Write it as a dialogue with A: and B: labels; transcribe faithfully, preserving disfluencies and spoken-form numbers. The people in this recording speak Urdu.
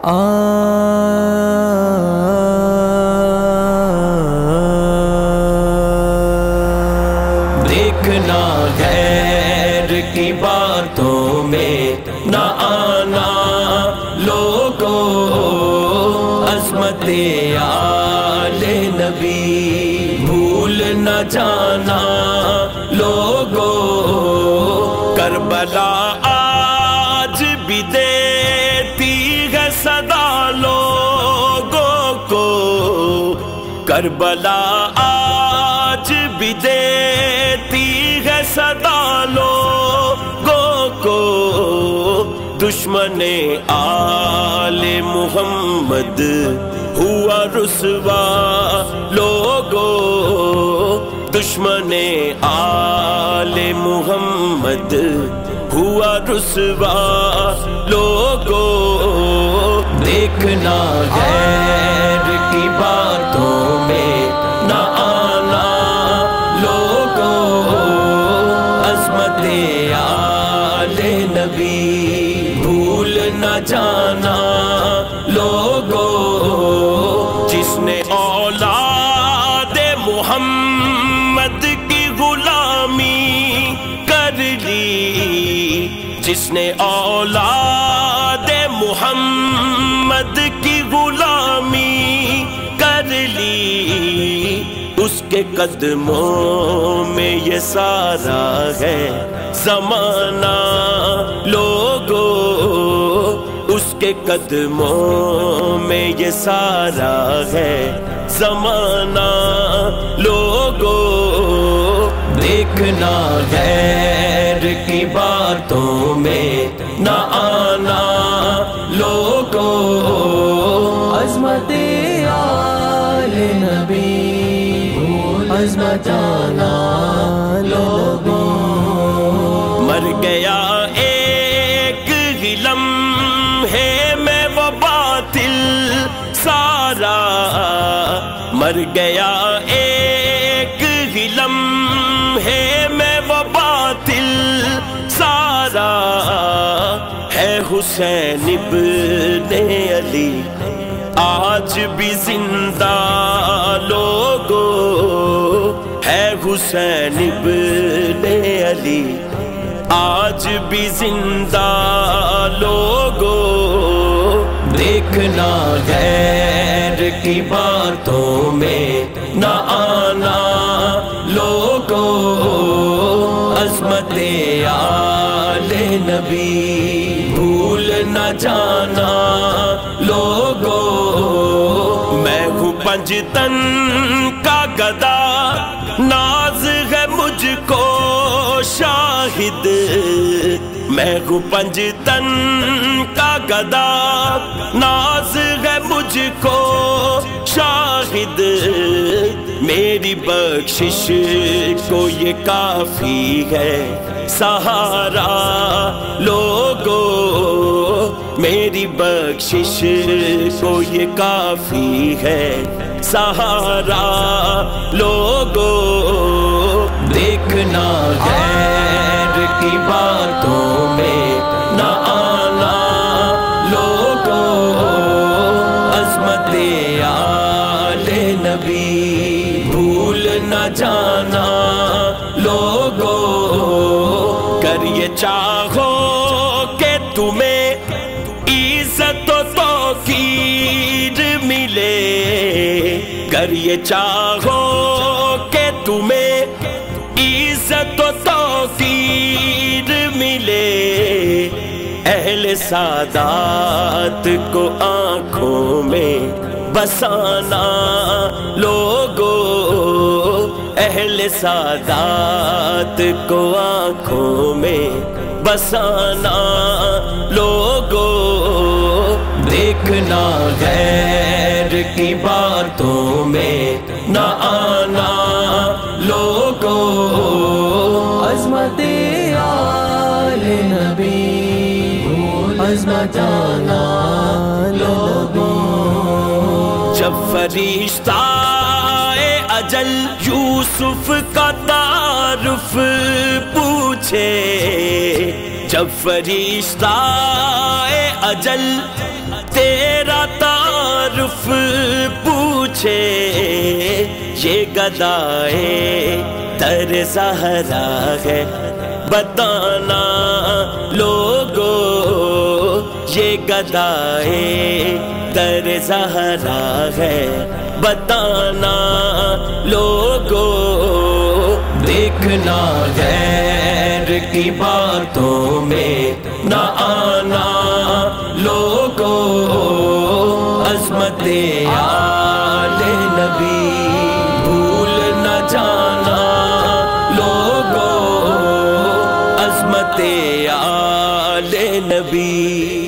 A: دیکھنا غیر کی باتوں میں نہ آنا لوگوں، عظمت آل نبی بھول نہ جانا لوگوں، کربلا آج بھی دیتی ہے صدا لوگوں کو، کربلا آج بھی دیتی ہے صدا لوگوں کو، دشمن آل محمد ہوا رسوا لوگوں، دشمن آل محمد ہوا رسوا لوگوں، دیکھنا غیر کی باتوں میں نہ آنا لوگوں، عظمت آل نبی بھول نہ جانا لوگوں، جس نے اولاد محمد کی غلامی کر لی، جس نے اولاد محمد کی غلامی کر لی، اس کے قدموں میں یہ سارا ہے زمانہ لوگوں، اس کے قدموں میں یہ سارا ہے زمانہ لوگوں، دیکھنا غیر کی باتوں میں نہ آنا لوگوں،
B: عظمت آل نبی عظمت آنا لوگوں،
A: مر گیا ایک ہی لمحے میں وہ باطل سارا، مر گیا ایک ہی لمحے میں وہ باطل سارا، ہے حسین ابن علی آج بھی زندہ لوگوں، ہے حسین ابن علی آج بھی زندہ لوگوں، دیکھنا غیر کی باتوں میں نہ آنا لوگوں، عظمت آل نبی بھول نہ جانا لوگوں، میں ہوں پنجتن کا گدا ناز ہے مجھ کو شاہد، میں ہوں پنجتن کا گدا ناز ہے مجھ کو شاہد، میری بخشش کو یہ کافی ہے سہارا لوگوں، میری بخشش کو یہ کافی ہے سہارا لوگوں، دیکھنا غیر کی باتوں میں نہ آنا لوگوں، عظمت آل نبی بھول نہ جانا لوگوں، کر یہ چاہو کہ تمہیں عزت و توقیر ملے، گر یہ چاہو کہ تمہیں عزت و توقیر ملے، اہل سادات کو آنکھوں میں بسانا لوگوں، اہل سادات کو آنکھوں میں بسانا لوگوں، دیکھنا غیر کی باتوں میں نہ آنا لوگوں،
B: عظمت آل نبی عظمت آنا لوگوں،
A: جب فرشتہ اجل یوسف کا تعارف پوچھے، جب فرشتہ اجل تیرا تعارف پوچھے یہ گدائے در زہرا ہے، بتانا لوگو یہ گدائے در زہرا ہے، بتانا لوگو دیکھنا غیر کی باتوں میں نہ آنا لوگو، عظمت آل نبی بھول نہ جانا لوگو، عظمت آل نبی